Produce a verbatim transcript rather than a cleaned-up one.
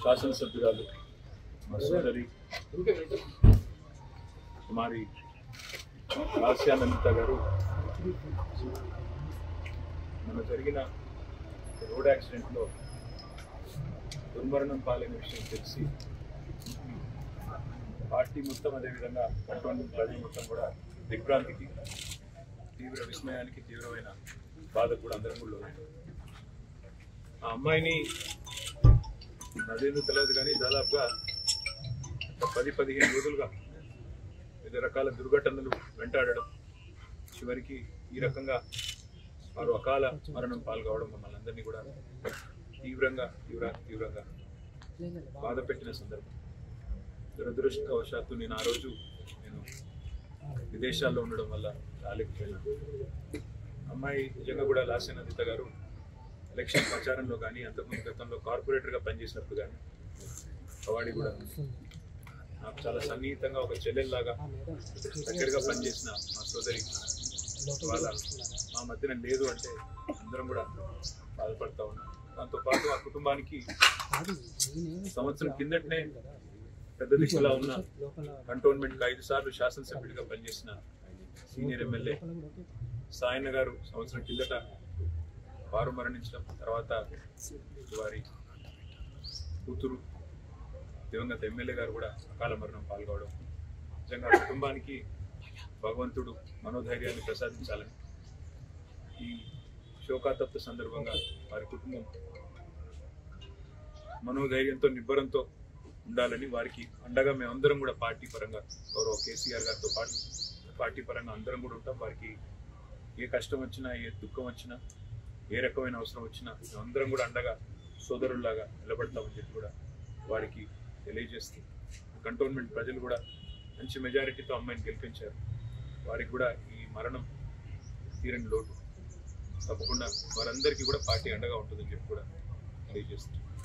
శాసనసభ్యురాలు మా సోదరి కుమారి లాస్యానందిత గారు మన జరిగిన రోడ్ యాక్సిడెంట్లో దుర్మరణం పాలైన విషయం తెలిసి పార్టీ మొత్తం అదేవిధంగా కంటోన్మెంట్ ప్రజలు మొత్తం కూడా దిగ్భ్రాంతికి తీవ్ర విస్మయానికి తీవ్రమైన బాధ కూడా అందరం కూడా ఉన్నాయి. ఆ అమ్మాయిని అదేందుకు తెలియదు కానీ దాదాపుగా పది పదిహేను రోజులుగా వివిధ రకాల దుర్ఘటనలు వెంటాడడం చివరికి ఈ రకంగా వారు అకాల మరణం పాల్గొవడం మమ్మల్ని అందరినీ కూడా తీవ్రంగా తీవ్ర తీవ్రంగా బాధ పెట్టిన సందర్భం. దురదృష్టవశాత్తు నేను ఆ రోజు నేను విదేశాల్లో ఉండడం వల్ల రాలేకపోయినాను. అమ్మాయి నిజంగా కూడా లాస్యానందిత గారు ఎలక్షన్ ప్రచారంలో కానీ అంతకుముందు గతంలో కార్పొరేటర్గా పనిచేసినప్పుడు కానీ కవాడి కూడా నాకు చాలా సన్నిహితంగా ఒక చెల్లెల్లాగా దగ్గరగా పనిచేసిన మా సోదరి వాళ్ళ మా మధ్యన లేదు అంటే అందరం కూడా బాధపడతా ఉన్నాం. దాంతోపాటు ఆ కుటుంబానికి సంవత్సరం కిందటనే పెద్ద దిక్కులా ఉన్న కంటోన్మెంట్కి ఐదు సార్లు శాసనసభ్యుడిగా పనిచేసిన సీనియర్ ఎమ్మెల్యే సాయన్న గారు సంవత్సరం కిందట వారు మరణించడం, తర్వాత వారి కూతురు దివంగత ఎమ్మెల్యే గారు కూడా అకాల మరణం పాల్గొవడం నిజంగా కుటుంబానికి భగవంతుడు మనోధైర్యాన్ని ప్రసాదించాలని ఈ శోకాతప్త సందర్భంగా వారి కుటుంబం మనోధైర్యంతో నిబ్బరంతో ఉండాలని వారికి అండగా మేమందరం కూడా పార్టీ పరంగా గౌరవ కేసీఆర్ గారితో పాటు పార్టీ పరంగా అందరం కూడా ఉంటాం. వారికి ఏ కష్టం వచ్చినా ఏ దుఃఖం వచ్చినా ఏ రకమైన అవసరం వచ్చినా మేమందరం కూడా అండగా సోదరుల్లాగా నిలబడతామని చెప్పి కూడా వారికి తెలియజేస్తూ కంటోన్మెంట్ ప్రజలు కూడా మంచి మెజారిటీతో అమ్మాయిని గెలిపించారు. వారికి కూడా ఈ మరణం తీరని లోటు. తప్పకుండా వారందరికీ కూడా పార్టీ అండగా ఉంటుందని చెప్పి కూడా తెలియజేస్తుంది.